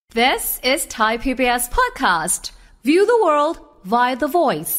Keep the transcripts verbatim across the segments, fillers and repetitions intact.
This is Thai พี บี เอส podcast. View the world via the voice.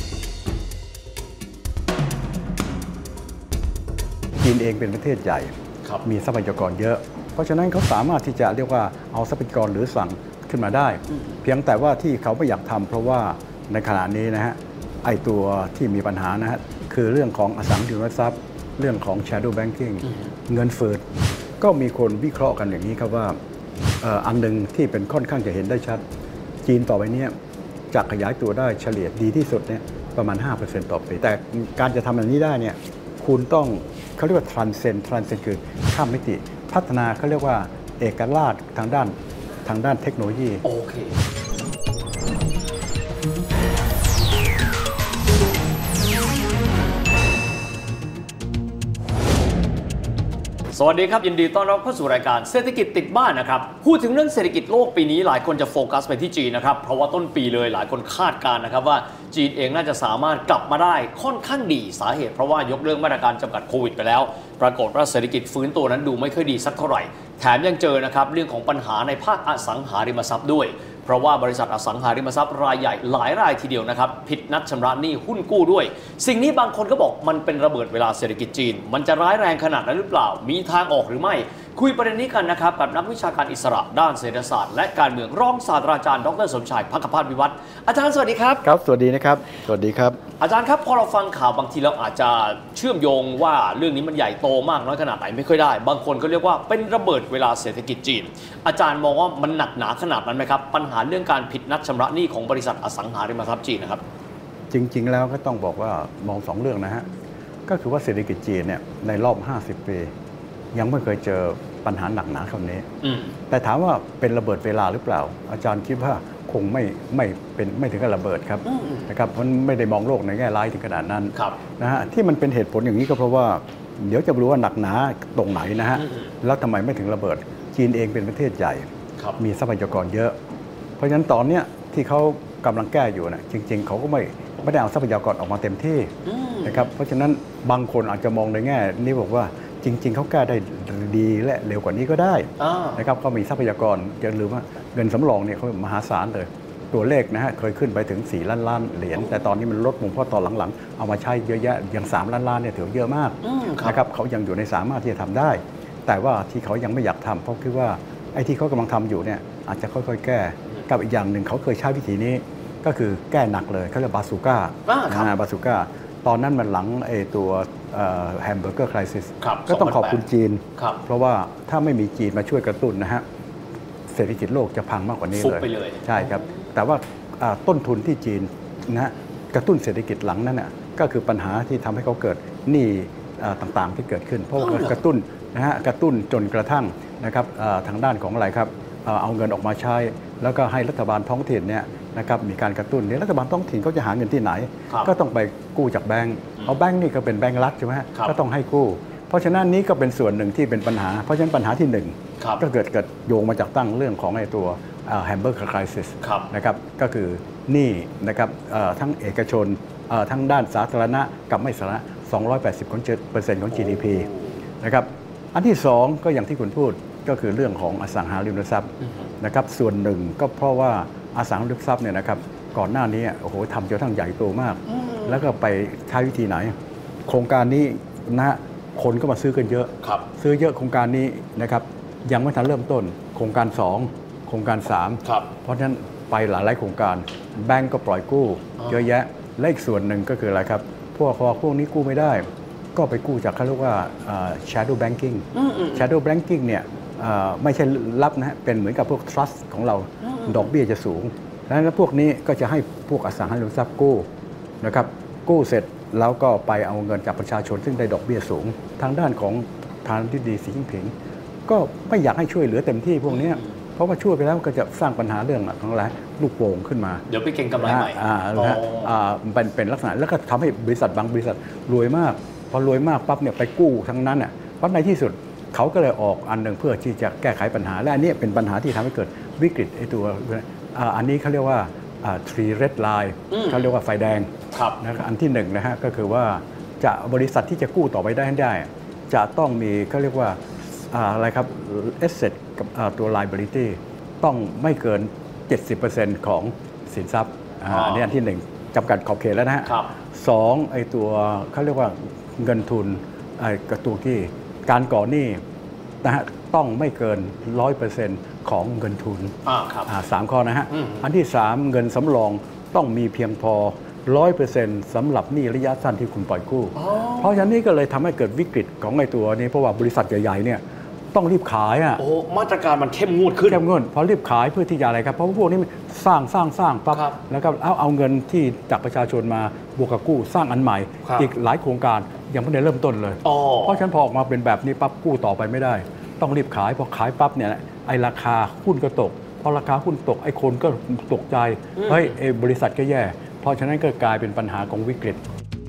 จีนเองเป็นประเทศใหญ่มีทรัพยากรเยอะเพราะฉะนั้นเขาสามารถที่จะเรียกว่าเอาทรัพยากรหรือสั่งขึ้นมาได้เพียงแต่ว่าที่เขาไม่อยากทำเพราะว่าในขณะนี้นะฮะไอตัวที่มีปัญหานะฮะคือเรื่องของอสังหาริมทรัพย์เรื่องของ shadow banking เงินเฟ้อก็มีคนวิเคราะห์กันอย่างนี้ครับว่าอันหนึ่งที่เป็นค่อนข้างจะเห็นได้ชัดจีนต่อไปนี้จะขยายตัวได้เฉลี่ยดีที่สุดเนี่ยประมาณ ห้าเปอร์เซ็นต์ ต่อปีแต่การจะทำอันนี้ได้เนี่ยคุณต้องเขาเรียกว่า transcend transcend คือข้ามมิติพัฒนาเขาเรียกว่าเอกราชทางด้านทางด้านเทคโนโลยีโอเคสวัสดีครับยินดีต้อนรับเข้าสู่รายการเศรษฐกิจติดบ้านนะครับพูดถึงเรื่องเศรษฐกิจโลกปีนี้หลายคนจะโฟกัสไปที่จีนนะครับเพราะว่าต้นปีเลยหลายคนคาดการณ์นะครับว่าจีนเองน่าจะสามารถกลับมาได้ค่อนข้างดีสาเหตุเพราะว่ายกเลิกมาตรการจำกัดโควิดไปแล้วปรากฏว่าเศรษฐกิจฟื้นตัวนั้นดูไม่ค่อยดีสักเท่าไหร่แถมยังเจอนะครับเรื่องของปัญหาในภาคอสังหาริมทรัพย์ด้วยเพราะว่าบริษัทอสังหาริมทรัพย์รายใหญ่หลายรายทีเดียวนะครับผิดนัดชำระหนี้หุ้นกู้ด้วยสิ่งนี้บางคนก็บอกมันเป็นระเบิดเวลาเศรษฐกิจจีนมันจะร้ายแรงขนาดนั้นหรือเปล่ามีทางออกหรือไม่คุยประเด็นนี้กันนะครับกับนักวิชาการอิสระด้านเศรษฐศาสตร์และการเมืองรองศาสตราจารย์ดรสมชายภัคพาสวิวัฒน์อาจารย์สวัสดีครับครับสวัสดีนะครับสวัสดีครับอาจารย์ครับพอเราฟังข่าวบางทีเราอาจจะเชื่อมโยงว่าเรื่องนี้มันใหญ่โตมากน้อยขนาดไหนไม่ค่อยได้บางคนก็เรียกว่าเป็นระเบิดเวลาเศรษฐกิจจีนอาจารย์มองว่ามันหนักหนาขนาดนั้นไหมครับปัญหาเรื่องการผิดนัดชำระหนี้ของบริษัทอสังหาริมทรัพย์จีนนะครับจริงๆแล้วก็ต้องบอกว่ามองสองเรื่องนะฮะก็คือว่าเศรษฐกิจจีนเนี่ยในรอบห้าสิบปียังไม่เคยเจอปัญหาหนักหนาคำนี้แต่ถามว่าเป็นระเบิดเวลาหรือเปล่าอาจารย์คิดว่าคงไม่ไม่เป็นไม่ถึงกับระเบิดครับนะครับมันไม่ได้มองโลกในแง่ร้ายถึงขนาดนั้นนะฮะที่มันเป็นเหตุผลอย่างนี้ก็เพราะว่าเดี๋ยวจะรู้ว่าหนักหนาตรงไหนนะฮะแล้วทำไมไม่ถึงระเบิดจีนเองเป็นประเทศใหญ่มีทรัพยากรเยอะเพราะฉะนั้นตอนเนี้ยที่เขากำลังแก้อยู่นะจริงๆเขาก็ไม่ไม่ได้เอาทรัพยากรออกมาเต็มที่นะครับเพราะฉะนั้นบางคนอาจจะมองในแง่นี้บอกว่าจริงๆเขาแก้ได้ดีและเร็วกว่านี้ก็ได้นะครับเขามีทรัพยากรอย่าลืมว่าเงินสำรองเนี่ยเขามหาศาลเลยตัวเลขนะฮะเคยขึ้นไปถึงสี่ล้านล้านเหรียญแต่ตอนนี้มันลดลงเพราะตอนหลังๆเอามาใช้เยอะแยะอย่างสามล้านล้านเนี่ยถือเยอะมากนะครับเขายังอยู่ในสามารถที่จะทำได้แต่ว่าที่เขายังไม่อยากทำเพราะคิดว่าไอ้ที่เขากำลังทำอยู่เนี่ยอาจจะค่อยๆแก้กับอีกอย่างหนึ่งเขาเคยใช้วิธีนี้ก็คือแก้หนักเลยเขาเรียกบาซูก้าบาซูก้าตอนนั้นมันหลังไอ้ตัวแฮมเบอร์เกอร์คริสิสก็ต้องขอบคุณจีนเพราะว่าถ้าไม่มีจีนมาช่วยกระตุ้นนะฮะเศรษฐกิจโลกจะพังมากกว่านี้เลยใช่ครับแต่ว่าต้นทุนที่จีนนะฮะกระตุ้นเศรษฐกิจหลังนั้นน่ะก็คือปัญหาที่ทำให้เขาเกิดหนี้ต่างๆที่เกิดขึ้นเพราะกระตุ้นนะฮะกระตุ้นจนกระทั่งนะครับทางด้านของอะไรครับเอาเงินออกมาใช้แล้วก็ให้รัฐบาลท้องถิ่นเนี่ยนะครับมีการกระตุ้นเนี่ยรัฐบาลท้องถิ่นเขาจะหาเงินที่ไหนก็ต้องไปกู้จากแบงก์เอาแบงก์นี่ก็เป็นแบงก์รัฐใช่ไหมก็ต้องให้กู้เพราะฉะนั้นนี้ก็เป็นส่วนหนึ่งที่เป็นปัญหาเพราะฉะนั้นปัญหาที่หนึ่งก็เกิดเกิดโยงมาจากตั้งเรื่องของไอ้ตัวแฮมเบอร์เกอร์คริสิสนะครับก็คือหนี้นะครับทั้งเอกชนทั้งด้านสาธารณะกับไม่สาธารณะสองร้อยแปดสิบเปอร์เซ็นต์ของ จี ดี พี นะครับอันที่สองก็อย่างที่คุณพูดก็คือเรื่องของอสังหาริมทรัพย์นะครับส่วนหนึ่งก็เพราะว่าอสังหาริมทรัพย์เนี่ยนะครับก่อนหน้านี้โอ้โหทำจนทั้งใหญ่โตมากแล้วก็ไปใช้วิธีไหนโครงการนี้นะคนก็มาซื้อกันเยอะซื้อเยอะโครงการนี้นะครับยังไม่ทันเริ่มต้นโครงการสองโครงการสามเพราะฉะนั้นไปหลายๆโครงการแบงก์ก็ปล่อยกู้เยอะแยะและอีกส่วนหนึ่งก็คืออะไรครับพวกพวกนี้กู้ไม่ได้ก็ไปกู้จากเขาเรียกว่า shadow banking shadow banking เนี่ยไม่ใช่รับนะฮะเป็นเหมือนกับพวก trust ของเราดอกเบี้ยจะสูงแล้วพวกนี้ก็จะให้พวกอสังหาริมทรัพย์กู้นะครับกู้เสร็จแล้วก็ไปเอาเงินจากประชาชนซึ่งได้ดอกเบี้ยสูงทางด้านของทางที่ดีสีจิ้นผิงก็ไม่อยากให้ช่วยเหลือเต็มที่พวกนี้เพราะว่าช่วยไปแล้วก็จะสร้างปัญหาเรื่องของอะไรลูกโป่งขึ้นมาเดี๋ยวไปเก็งกำไรใหม่อ่าอ่าเป็นเป็นลักษณะแล้วก็ทำให้บริษัทบางบริษัทรวยมากพอรวยมากปั๊บเนี่ยไปกู้ทั้งนั้นอ่ะปั๊บในที่สุดเขาก็เลยออกอันหนึ่งเพื่อที่จะแก้ไขปัญหาและอันนี้เป็นปัญหาที่ทำให้เกิดวิกฤตไอ้ตัวอันนี้เขาเรียกว่า three red line เขาเรียกว่าไฟแดงนะอันที่หนึ่งนะฮะก็คือว่าจะบริษัทที่จะกู้ต่อไปได้ได้จะต้องมีเขาเรียกว่าอะไรครับ asset กับตัว liability ต้องไม่เกิน เจ็ดสิบเปอร์เซ็นต์ ของสินทรัพย์อันนี้อันที่หนึ่งจำกัดขอบเขตแล้วนะฮะสองไอ้ตัวเขาเรียกว่าเงินทุนไอ้กระตัวที่การก่อหนี้นะฮะต้องไม่เกิน ร้อยเปอร์เซ็นต์ ของเงินทุนสามข้อนะฮะอันที่สามเงินสำรองต้องมีเพียงพอ ร้อยเปอร์เซ็นต์ สำหรับหนี้ระยะสั้นที่คุณปล่อยกู้เพราะฉะนั้นนี่ก็เลยทำให้เกิดวิกฤตของไอ้ตัวนี้เพราะว่าบริษัทใหญ่ๆเนี่ยต้องรีบขายอ่ะโอ้มาตรการมันเข้มงวดขึ้นเข้มงวดพอรีบขายเพื่อที่จะอะไรครับเพราะพวกนี้สร้างสร้างสร้างปั๊บแล้วก็เอาเอาเงินที่จากประชาชนมาบวกกับกู้สร้างอันใหม่อีกหลายโครงการยังไม่ได้เริ่มต้นเลยเพราะฉะนั้นพอออกมาเป็นแบบนี้ปั๊บกู้ต่อไปไม่ได้ต้องรีบขายพอขายปั๊บเนี่ยไอ้ราคาหุ้นก็ตกพอราคาหุ้นตกไอ้คนก็ตกใจเฮ้ยไอ้บริษัทก็แย่เพราะฉะนั้นก็กลายเป็นปัญหาของวิกฤต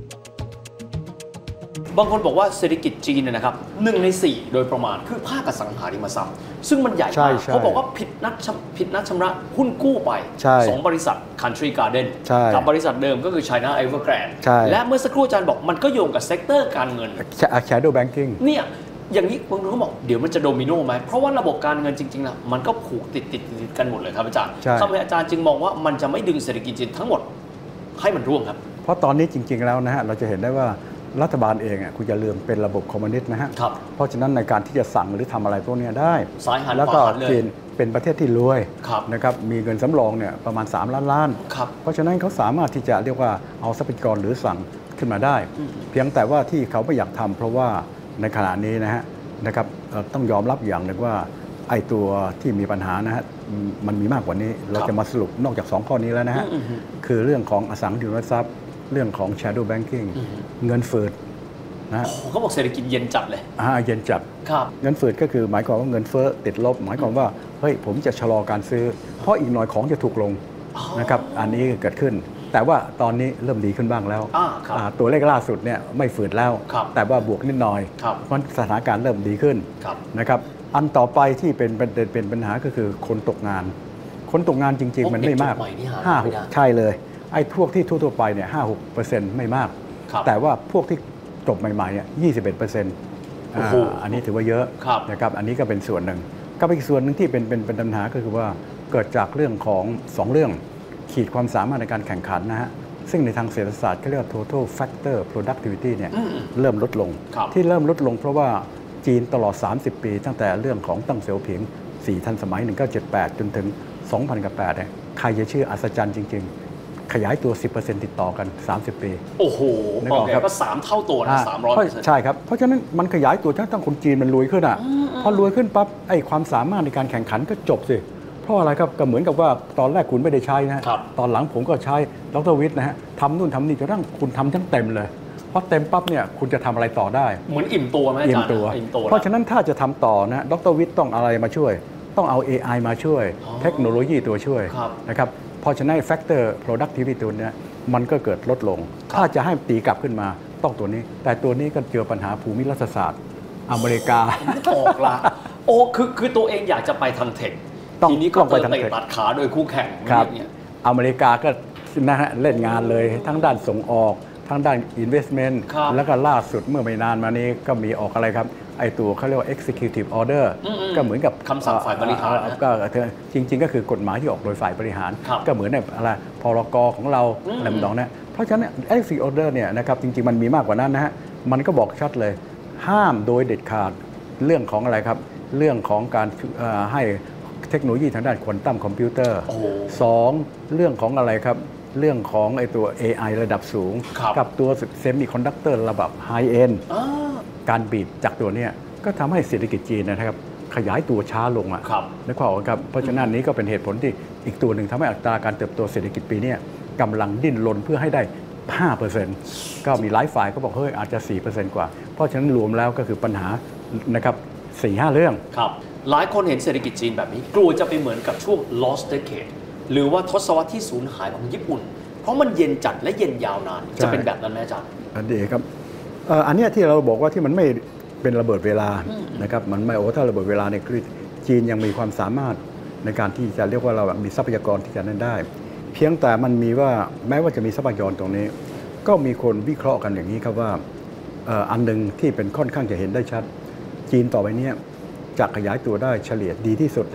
บางคนบอกว่าเศรษฐกิจจีนเนี่ยนะครับหนึ่งในสี่โดยประมาณคือภาคอสังหาริมทรัพย์ซึ่งมันใหญ่มากเขาบอกว่าผิดนัดผิดนัดชำระหุ้นกู้ไปสองบริษัท Country Garden กับบริษัทเดิมก็คือ China Evergrande และเมื่อสักครู่อาจารย์บอกมันก็โยงกับเซกเตอร์การเงิน Shadow Banking เนี่ยอย่างนี้บางคนเขาบอกเดี๋ยวมันจะโดมิโนไหมเพราะว่าระบบการเงินจริงๆนะมันก็ผูกติดติดติดกันหมดเลยครับอาจารย์ทำให้อาจารย์จึงมองว่ามันจะไม่ดึงเศรษฐกิจจีนทั้งหมดให้มันร่วงครับเพราะตอนนี้จริงๆแล้วนะฮะเราจะเห็นได้ว่ารัฐบาลเองอ่ะคุณอย่าลืมเป็นระบบคอมมิวนิสต์นะฮะเพราะฉะนั้นในการที่จะสั่งหรือทำอะไรพวกนี้ได้แล้วก็จีนเป็นประเทศที่รวยนะครับมีเงินสำรองเนี่ยประมาณสามล้านล้านเพราะฉะนั้นเขาสามารถที่จะเรียกว่าเอาทรัพยากรหรือสั่งขึ้นมาได้เพียงแต่ว่าที่เขาไม่อยากทำเพราะว่าในขณะนี้นะฮะนะครับต้องยอมรับอย่างหนึ่งว่าไอ้ตัวที่มีปัญหานะฮะมันมีมากกว่านี้เราจะมาสรุปนอกจากสองข้อนี้แล้วนะฮะคือเรื่องของอสังหาริมทรัพย์เรื่องของ shadow banking เงินฝืดนะเขาบอกเศรษฐกิจเย็นจัดเลยอ่าเย็นจัดเงินฝืดก็คือหมายความว่าเงินเฟ้อติดลบหมายความว่าเฮ้ยผมจะชะลอการซื้อเพราะอีกหน่อยของจะถูกลงนะครับอันนี้เกิดขึ้นแต่ว่าตอนนี้เริ่มดีขึ้นบ้างแล้วตัวเลขล่าสุดเนี่ยไม่ฝืดแล้วแต่ว่าบวกนิดหน่อยเพราะสถานการณ์เริ่มดีขึ้นนะครับอันต่อไปที่เป็นประเด็นเป็นปัญหาก็คือคนตกงานคนตกงานจริงๆมันไม่มากห้าหกใช่เลยไอ้พวกที่ทั่วๆไปเนี่ยห้าหกเปอร์เซ็นต์ไม่มากแต่ว่าพวกที่จบใหม่ๆเนี่ยยี่สิบเอ็ดเปอร์เซ็นต์อันนี้ถือว่าเยอะนะครับอันนี้ก็เป็นส่วนหนึ่งก็เป็นอีกส่วนหนึ่งที่เป็นเป็นเป็นปัญหาก็คือว่าเกิดจากเรื่องของสองเรื่องขีดความสามารถในการแข่งขันนะฮะซึ่งในทางเศรษฐศาสตร์เขาเรียกว่า total factor productivity เนี่ยเริ่มลดลงที่เริ่มลดลงเพราะว่าจีนตลอดสามสิบปีตั้งแต่เรื่องของตั้งเสี่ยวผิงสี่ทันสมัยหนึ่งพันเก้าร้อยเจ็ดสิบแปดจนถึงสองพันแปดเนี่ยใครจะชื่ออัศจรรย์จริงๆขยายตัว สิบเปอร์เซ็นต์ ติดต่อกันสามสิบปีโอ้โหโอเคก็สามเท่าตัวนะสามร้อยเปอร์เซ็นต์ใช่ครับเพราะฉะนั้นมันขยายตัวทั้งทั้งคนจีนมันรวยขึ้นอ่ะพอรวยขึ้นปั๊บไอ้ความสามารถในการแข่งขันก็จบสิเพราะอะไรครับก็เหมือนกับว่าตอนแรกคุณไม่ได้ใช้นะตอนหลังผมก็ใช้ดร.วิทย์นะฮะทำนู่นทำนี่จนทั้งคุณทำทั้งเต็มเลยพอเต็มปั๊บเนี่ยคุณจะทำอะไรต่อได้เหมือนอิ่มตัวไหมอาจารย์อิ่มตัวเพราะฉะนั้นถ้าจะทำต่อนะดร.วิทย์ต้องอะไรมาช่วยต้องเอา เอ ไอ มาช่วยเทคโนโลยีตัวช่วยนะครับเพราะฉะนั้น factor productivity ตัวนี้มันก็เกิดลดลงถ้าจะให้ตีกลับขึ้นมาต้องตัวนี้แต่ตัวนี้ก็เจอปัญหาภูมิรัฐศาสตร์อเมริกาออกละโอ้คือคือตัวเองอยากจะไปทางเทคทีนี้ก็ไปเตะตัดขาโดยคู่แข่งเนี่ยอเมริกาก็นะฮะเล่นงานเลยทั้งด้านส่งออกทั้งด้าน investment แล้วก็ล่าสุดเมื่อไม่นานมานี้ก็มีออกอะไรครับไอตัวเขาเรียกว่า executive order ก็เหมือนกับคำสั่งฝ่ายบริหารก็จริงๆก็คือกฎหมายที่ออกโดยฝ่ายบริหารก็เหมือนในอะไรพรกของเราอะไรแบบนั้นเพราะฉะนั้น executive order เนี่ยนะครับจริงๆมันมีมากกว่านั้นนะฮะมันก็บอกชัดเลยห้ามโดยเด็ดขาดเรื่องของอะไรครับเรื่องของการให้เทคโนโลยีทางด้านควอนตัมคอมพิวเตอร์สองเรื่องของอะไรครับเรื่องของไอตัว เอ ไอ ระดับสูงกับตัวเซมิคอนดักเตอร์ระดับไฮเอ็นด์การบีบจากตัวนี้ก็ทำให้เศรษฐกิจจีนนะครับขยายตัวช้าลงอ่ะในความครับเพราะฉะนั้นนี้ก็เป็นเหตุผลที่อีกตัวหนึ่งทำให้อัตราการเติบโตเศรษฐกิจปีนี้กำลังดิ้นรนเพื่อให้ได้ ห้าเปอร์เซ็นต์ ก็มีหลายฝ่ายก็บอกเฮ้ยอาจจะ สี่เปอร์เซ็นต์ กว่าเพราะฉะนั้นรวมแล้วก็คือปัญหานะครับ สี่ห้า เรื่องครับหลายคนเห็นเศรษฐกิจจีนแบบนี้กลัวจะไปเหมือนกับช่วง lost decade หรือว่าทศวรรษที่สูญหายของญี่ปุ่นเพราะมันเย็นจัดและเย็นยาวนานจะเป็นแบบนั้นไหมอาจารย์อันนี้ครับอันนี้ที่เราบอกว่าที่มันไม่เป็นระเบิดเวลานะครับมันไม่โอ้ถ้าระเบิดเวลาเนี่ยคือจีนยังมีความสามารถในการที่จะเรียกว่าเรามีทรัพยากรที่จะนั้นได้เพียงแต่มันมีว่าแม้ว่าจะมีทรัพยากรตรงนี้ก็มีคนวิเคราะห์กันอย่างนี้ครับว่าอันหนึ่งที่เป็นค่อนข้างจะเห็นได้ชัดจีนต่อไปนี้จะขยายตัวได้เฉลี่ยดีที่สุดเนี่ย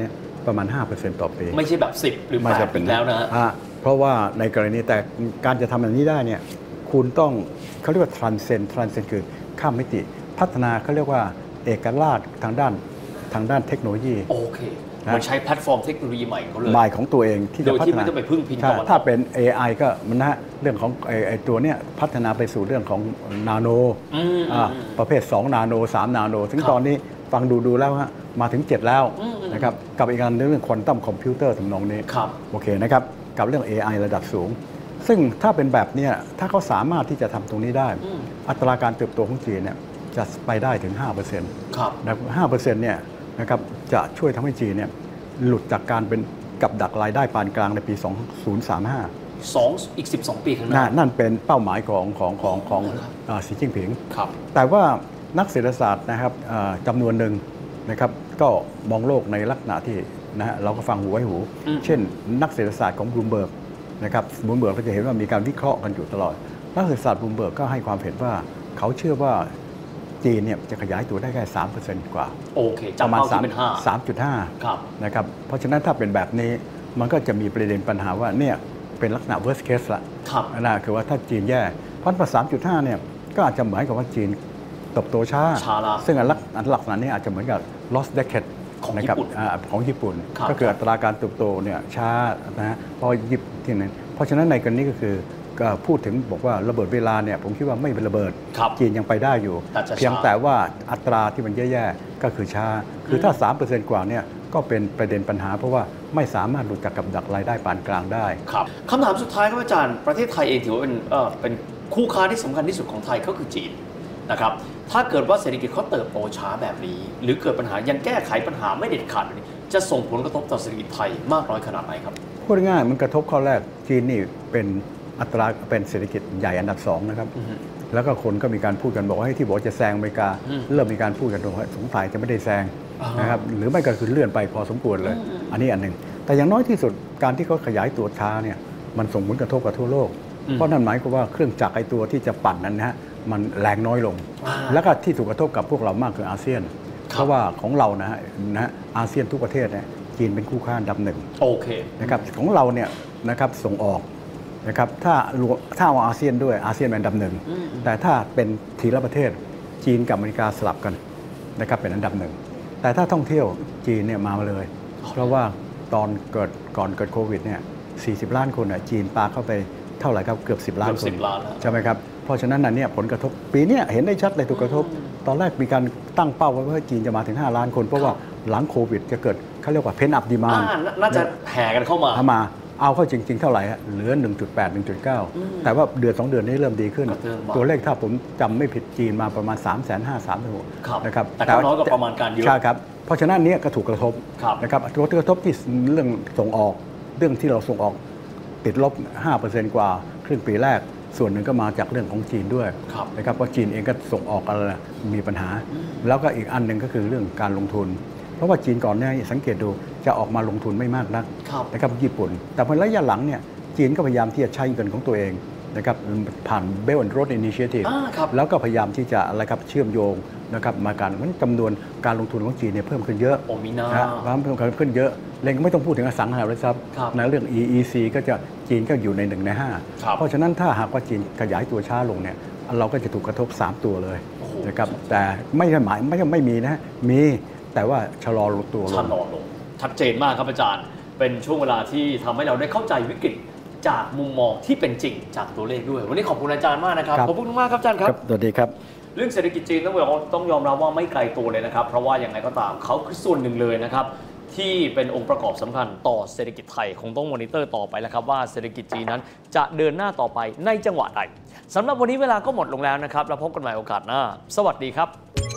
ประมาณ ห้าเปอร์เซ็นต์ ต่อปีไม่ใช่แบบสิบหรือแปดอีกแล้วนะฮะเพราะว่าในกรณีแต่การจะทำแบบนี้ได้เนี่ยคุณต้องเขาเรียกว่า transcend transcend คือข้ามมิติพัฒนาเขาเรียกว่าเอกราชทางด้านทางด้านเทคโนโลยีโอเคมันใช้แพลตฟอร์มเทคโนโลยีใหม่เขาเลยใหม่ของตัวเองที่จะพัฒนาโดยที่ไม่ต้องไปพึ่งพิงตะวันตกถ้าเป็น เอ ไอ ก็มันนะเรื่องของไอ้ตัวเนี้ยพัฒนาไปสู่เรื่องของนาโนประเภทสองนาโนสามนาโนถึงตอนนี้ฟังดูดูแล้วฮะมาถึงเจ็ดแล้วนะครับกับอีกการเรื่องควอนตัมคอมพิวเตอร์ทำนองนี้โอเคนะครับกับเรื่อง เอ ไอ ระดับสูงซึ่งถ้าเป็นแบบนี้ถ้าเขาสามารถที่จะทำตรงนี้ได้อัตราการเติบโตของจีนเนี่ยจะไปได้ถึง ห้าเปอร์เซ็นต์ครับห้าเปอร์เซ็นต์เนี่ยนะครับจะช่วยทำให้จีนเนี่ยหลุดจากการเป็นกับดักรายได้ปานกลางในปีสองพันสามสิบห้าสองอีกสิบสองปีข้างหน้านั่นเป็นเป้าหมายของของของของสีจิ้นผิงครับแต่ว่านักเศรษฐศาสตร์นะครับจำนวนหนึ่งนะครับก็มองโลกในลักษณะที่นะฮะเราก็ฟังหูไว้หูเช่นนักเศรษฐศาสตร์ของบลูมเบิร์กนะครับบลูมเบิร์กเราจะเห็นว่ามีการวิเคราะห์กันอยู่ตลอดนักเศรษฐศาสตร์บลูมเบิร์กก็ให้ความเห็นว่าเขาเชื่อว่าจีนเนี่ยจะขยายตัวได้แค่ สามเปอร์เซ็นต์ กว่าโอเคประมาณสามจุดห้า ครับนะครับเพราะฉะนั้นถ้าเป็นแบบนี้มันก็จะมีประเด็นปัญหาว่าเนี่ยเป็นลักษณะ worst case ละนะคือว่าถ้าจีนแย่เพราะ สามจุดห้า เนี่ยก็อาจจะหมายกับว่าจีนเติบโตช้าซึ่งอันลักษณะนี้อาจจะเหมือนกับ lost decade ของญี่ปุ่นของญี่ปุ่นก็คืออัตราการเติบโตเนี่ยช้านะฮะเพราะญี่ปุ่นที่นั้นเพราะฉะนั้นในกรณีก็คือก็พูดถึงบอกว่าระเบิดเวลาเนี่ยผมคิดว่าไม่เป็นระเบิดจีนยังไปได้อยู่เพียงแต่ว่าอัตราที่มันแย่ๆก็คือช้าคือถ้า สามเปอร์เซ็นต์ กว่าเนี่ยก็เป็นประเด็นปัญหาเพราะว่าไม่สามารถหลุดจากกับดักรายได้ปานกลางได้ครับคำถามสุดท้ายครับอาจารย์ประเทศไทยเองถือว่าเป็นเอ่อเป็นคู่ค้าที่สำคัญที่สุดของไทยก็คือจีนนะครับถ้าเกิดว่าเศรษฐกิจเขาเติบโตช้าแบบนี้หรือเกิดปัญหายังแก้ไขปัญหาไม่เด็ดขาดจะส่งผลกระทบต่อเศรษฐกิจไทยมากน้อยขนาดไหนครับพูดง่ายมันกระทบข้อแรกจีนนี่เป็นอัตราเป็นเศรษฐกิจใหญ่อันดับสองนะครับแล้วก็คนก็มีการพูดกันบอกว่าให้ที่บอกจะแซงอเมริกาเริ่มมีการพูดกันว่าสงสัยจะไม่ได้แซงนะครับหรือไม่ก็คือเลื่อนไปพอสมควรเลยอันนี้อันหนึ่งแต่อย่างน้อยที่สุดการที่เขาขยายตัวช้าเนี่ยมันส่งผลกระทบกับทั่วโลกเพราะนั่นหมายความว่าเครื่องจักรไอตัวที่จะปั่นนั้นนะฮะมันแรงน้อยลงแล้วก็ที่ถูกกระทบกับพวกเรามากคืออาเซียนเพราะว่าของเรานะฮะนะอาเซียนทุกประเทศเนี่ยจีนเป็นคู่ค้าอันดับหนึ่งโอเคนะครับของเราเนี่ยนะครับส่งออกนะครับถ้าถ้าเอาอาเซียนด้วยอาเซียนเป็นอันดับหนึ่งแต่ถ้าเป็นทีละประเทศจีนกับอเมริกาสลับกันนะครับเป็นอันดับหนึ่งแต่ถ้าท่องเที่ยวจีนเนี่ยมาเลยเพราะว่าตอนเกิดก่อนเกิดโควิดเนี่ยสี่สิบล้านคนน่ะจีนปาเข้าไปเท่าไหร่ครับเกือบสิบล้านคนใช่ไหมครับเพราะฉะนั้นอันนี้ผลกระทบปีนี้เห็นได้ชัดเลยถูกกระทบตอนแรกมีการตั้งเป้าไว้ว่าจีนจะมาถึงห้าล้านคนเพราะว่าหลังโควิดจะเกิดเขาเรียกว่าเพนท์อัพดีมานด์น่าจะแห่กันเข้ามามาเอาเข้าจริงๆเท่าไหร่ฮะเหลือ หนึ่งจุดแปด หนึ่งจุดเก้า แต่ว่าเดือนสองเดือนนี้เริ่มดีขึ้นตัวเลขถ้าผมจำไม่ผิดจีนมาประมาณ สามแสนห้าหมื่น สามแสนหกนะครับแต่ก็น้อยกว่าประมาณการเยอะใช่ครับเพราะฉะนั้นนี้ก็ถูกกระทบนะครับตัวกระทบที่เรื่องส่งออกเรื่องที่เราส่งออกติดลบ ห้าเปอร์เซ็นต์ กว่าครึ่งปีแรกส่วนหนึ่งก็มาจากเรื่องของจีนด้วยนะครับเพราะจีนเองก็ส่งออกอะไรมีปัญหาแล้วก็อีกอันหนึ่งก็คือเรื่องการลงทุนเพราะว่าจีนก่อนหน้านี้สังเกตดูจะออกมาลงทุนไม่มากนักนะครับญี่ปุ่นแต่พอระยะหลังเนี่ยจีนก็พยายามที่จะใช้เงินของตัวเองนะครับผ่าน Belt and Road Initiative แล้วก็พยายามที่จะอะไรครับเชื่อมโยงนะครับมาการมันจำนวนการลงทุนของจีนเนี่ยเพิ่มขึ้นเยอะโอมินาเพิ่มขึ้นเยอะเล่นไม่ต้องพูดถึงอสังหาริมทรัพย์ในเรื่อง อี อี ซี ก็จะจีนก็อยู่ในหนึ่งในห้าเพราะฉะนั้นถ้าหากว่าจีนขยายตัวช้าลงเนี่ยเราก็จะถูกกระทบสามตัวเลยนะครับแต่ไม่ใช่หมายไม่ใช่ไม่มีนะมีแต่ว่าชะลอลงตัวลงชะลอลงชัดเจนมากครับอาจารย์เป็นช่วงเวลาที่ทำให้เราได้เข้าใจวิกฤตจากมุมมองที่เป็นจริงจากตัวเลขด้วยวันนี้ขอบคุณอาจารย์มากนะครับขอบคุณมากครับอาจารย์ครับสวัสดีครับเรื่องเศรษฐกิจจีนต้องบอกต้องยอมรับว่าไม่ไกลตัวเลยนะครับเพราะว่าอย่างไรก็ตามเขาคือส่วนหนึ่งเลยนะครับที่เป็นองค์ประกอบสำคัญต่อเศรษฐกิจไทยคงต้องมอนิเตอร์ต่อไปแล้วครับว่าเศรษฐกิจจีนนั้นจะเดินหน้าต่อไปในจังหวะใดสำหรับวันนี้เวลาก็หมดลงแล้วนะครับแล้วพบกันใหม่โอกาสหน้าสวัสดีครับ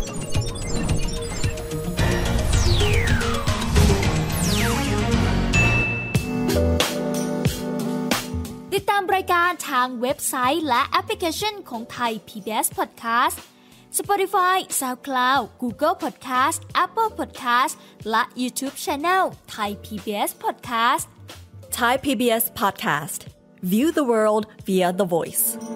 ติดตามรายการทางเว็บไซต์และแอปพลิเคชันของไทย พี บี เอส Podcast Spotify, SoundCloud, Google Podcast, Apple Podcast และ YouTube Channel Thai พี บี เอส Podcast Thai พี บี เอส Podcast View the world via the voice